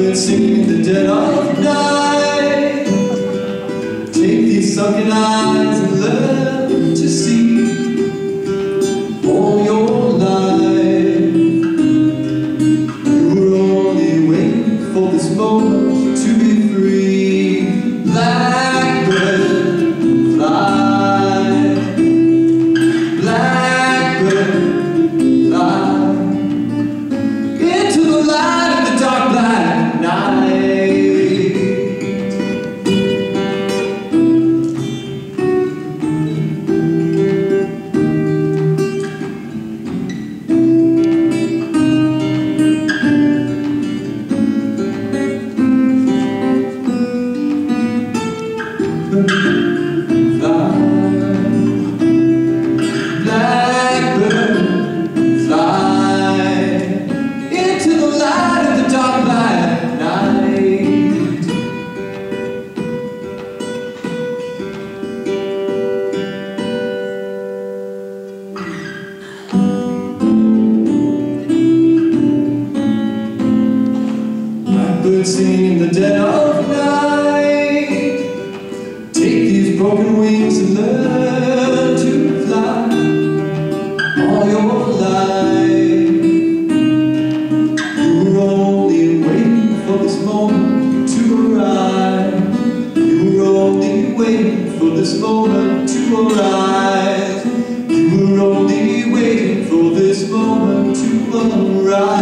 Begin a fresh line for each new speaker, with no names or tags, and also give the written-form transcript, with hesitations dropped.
Blackbird singing in the dead of night. Take these sunken eyes and learn to see all your life. You were only waiting for this moment to be free. Blackbird, fly. Blackbird, fly into the light of the dark black night. Blackbird, fly into the light of the dark black night. Blackbird singing in the dead of night. Take these broken wings and learn to fly all your life. You were only waiting for this moment to arrive. You were only waiting for this moment to arrive. You were only waiting for this moment to arrive.